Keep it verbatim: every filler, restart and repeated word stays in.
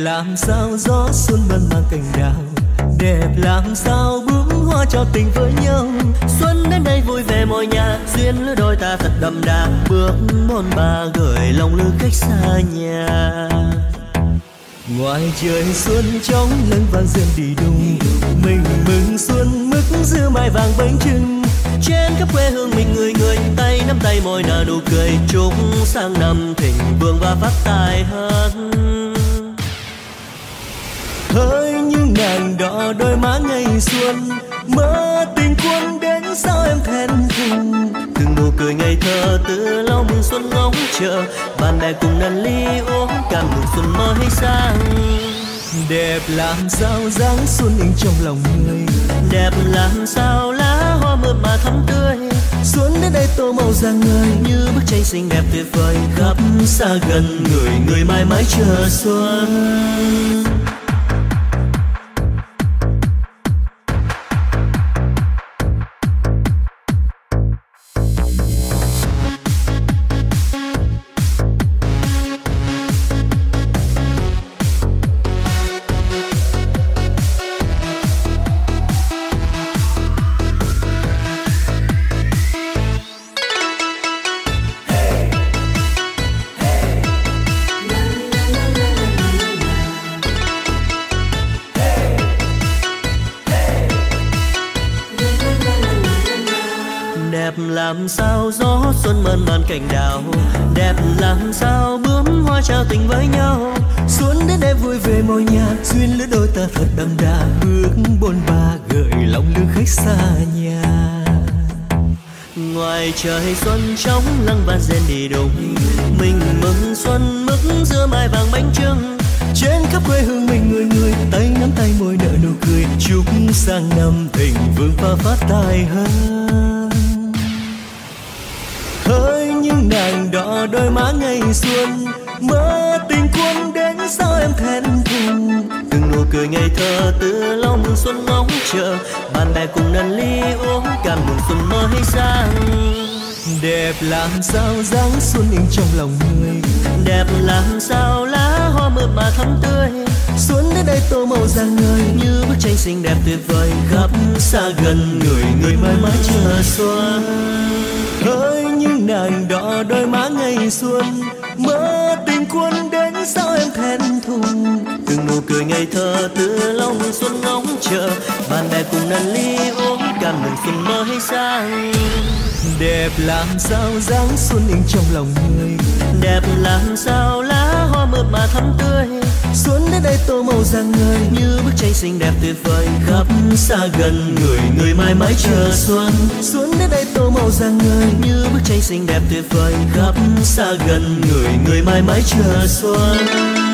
làm sao gió xuân mơn mang cành đào, đẹp làm sao bướm hoa cho tình với nhau. Xuân đến đây vui vẻ mọi nhà, duyên lứa đôi ta thật đậm đà, bước môn ba gửi lòng lứa khách xa nhà. Ngoài trời xuân trong lưng vang dần đi đùng, mình mừng xuân mức dưa mai vàng bánh trưng. Trên khắp quê hương mình người người tay nắm tay môi nở nụ cười, chúc sang năm thịnh vượng và phát tài hơn. Hỡi những nàng đỏ đôi má ngày xuân, mơ tình quân đến sao em thẹn thùng. Từng nụ cười ngây thơ từ lâu mừng xuân ngóng chờ, bạn bè cùng nâng ly uống cảm mừng xuân mới sang. Đẹp làm sao dáng xuân in trong lòng người, đẹp làm sao lá hoa mượt mà thắm tươi. Xuân đến đây tô màu rạng ngời như bức tranh xinh đẹp tuyệt vời, khắp xa gần người người mãi mãi chờ xuân. Làm sao gió xuân mơn man cành đào, đẹp làm sao bướm hoa trao tình với nhau. Xuân đến đây vui về mọi nhà, duyên lứa đôi ta thật đậm đà, bước bôn ba gợi lòng lứa khách xa nhà. Ngoài trời xuân trong lăng vang rền đi đùng, mình mừng xuân mức dưa mai vàng bánh trưng. Trên khắp quê hương mình người người tay nắm tay môi nở nụ cười, chúc sang năm thịnh vượng và phát tài hơn. Hỡi những nàng đỏ đôi má ngày xuân, mơ tình quân đến sao em thẹn thùng. Từng nụ cười ngây thơ từ lâu mừng xuân ngóng chờ, bạn bè cùng nâng ly uống cảm mừng xuân mới sang. Đẹp làm sao dáng xuân in trong lòng người, đẹp làm sao lá hoa mượt mà thắm tươi. Xuân đến đây tô màu rạng ngời như bức tranh xinh đẹp tuyệt vời, khắp xa gần người người mãi mãi chờ xuân. Hỡi những nàng đỏ đôi má ngày xuân, mơ tình quân đến sao em thẹn thùng. Từng nụ cười ngây thơ từ lâu mừng xuân ngóng chờ, bạn bè cùng nâng ly uống cảm mừng xuân mới sang. Đẹp làm sao dáng xuân in trong lòng người, đẹp làm sao lá hoa mượt mà thắm tươi. Xuân đến đây tô màu rạng ngời như bức tranh xinh đẹp tuyệt vời, khắp xa gần người người mãi mãi chờ xuân. Xuân đến đây tô màu rạng ngời như bức tranh xinh đẹp tuyệt vời, khắp xa gần người người mãi mãi chờ xuân.